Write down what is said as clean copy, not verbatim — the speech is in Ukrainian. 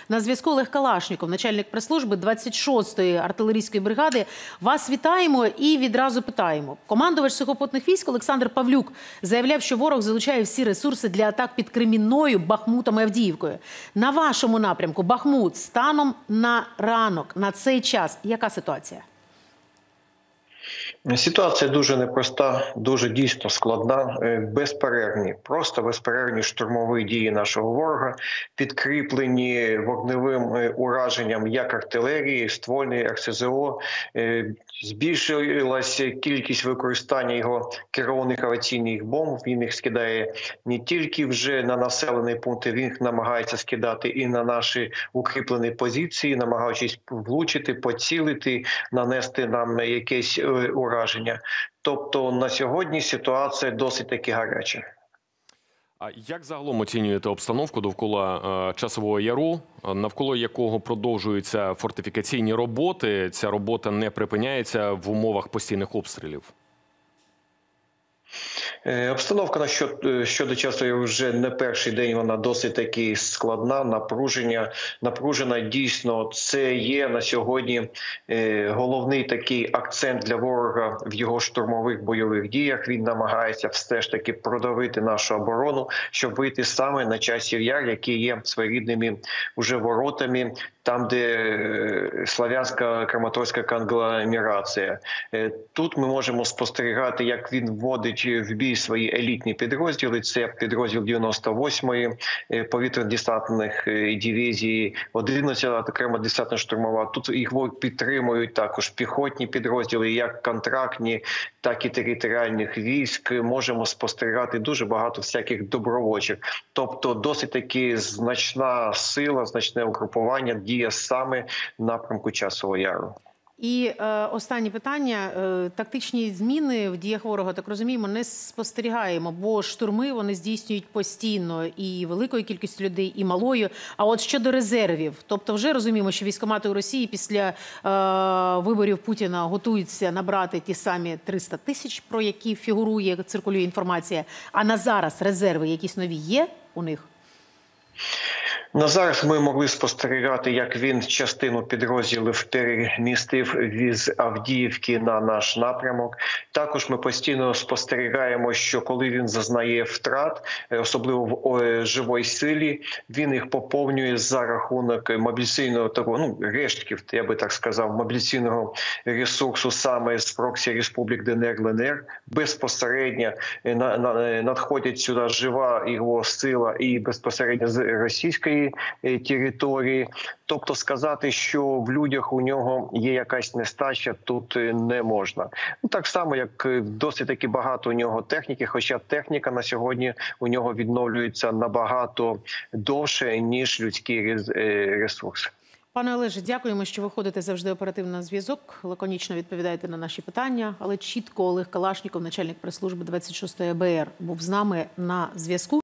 На зв'язку Олег Калашніков, начальник прес-служби 26-ї артилерійської бригади. Вас вітаємо і відразу питаємо. Командувач сухопутних військ Олександр Павлюк заявляв, що ворог залучає всі ресурси для атак під Кремінною, Бахмутом і Авдіївкою. На вашому напрямку Бахмут станом на ранок, на цей час, яка ситуація? Ситуація дуже непроста, дуже дійсно складна, просто безперервні штурмові дії нашого ворога, підкріплені вогневим ураженням як артилерії, ствольної, РСЗО. Збільшилася кількість використання його керованих авіаційних бомб. Він їх скидає не тільки вже на населені пункти, він їх намагається скидати і на наші укріплені позиції, намагаючись влучити, поцілити, нанести нам якесь ураження. Тобто на сьогодні ситуація досить таки гаряча. А як загалом оцінюєте обстановку довкола Часового Яру, навколо якого продовжуються фортифікаційні роботи? Ця робота не припиняється в умовах постійних обстрілів? Обстановка щодо Часового вже не перший день, вона досить таки складна, напружена. Дійсно, це є на сьогодні головний такий акцент для ворога в його штурмових бойових діях. Він намагається все ж таки продавити нашу оборону, щоб вийти саме на Часів Яр, який є своєрідними уже воротами, там, де Слов'янська Краматорська конгломерація. Тут ми можемо спостерігати, як він вводить в бій свої елітні підрозділи. Це підрозділ 98-ї повітряно-десантних дивізії, 11-та окрема десантно-штурмова. Тут їх підтримують також піхотні підрозділи, як контрактні, так і територіальних військ. Можемо спостерігати дуже багато всяких добровольчих. Тобто досить таки значна сила, значне угрупування діє саме в напрямку Часового Яру. І останнє питання. Тактичні зміни в діях ворога, так розуміємо, не спостерігаємо, бо штурми вони здійснюють постійно і великою кількістю людей, і малою. А от щодо резервів, тобто вже розуміємо, що військкомати у Росії після виборів Путіна готуються набрати ті самі 300 тисяч, про які фігурує, циркулює інформація. А на зараз резерви якісь нові є у них? На зараз ми могли спостерігати, як він частину підрозділів перемістив з Авдіївки на наш напрямок. Також ми постійно спостерігаємо, що коли він зазнає втрат, особливо в живій силі, він їх поповнює за рахунок мобілізаційного рештків, я би так сказав, мобілізаційного ресурсу саме з проксі республік ДНР, ЛНР. Безпосередньо надходять сюди жива його сила і безпосередньо з російської території. Тобто сказати, що в людях у нього є якась нестача, тут не можна. Так само, як досить таки багато у нього техніки, хоча техніка на сьогодні у нього відновлюється набагато довше, ніж людський ресурс. Пане Олеже, дякуємо, що виходите завжди оперативно на зв'язок, лаконічно відповідаєте на наші питання, але чітко Олег Калашніков, начальник прес-служби 26-ї АБР, був з нами на зв'язку.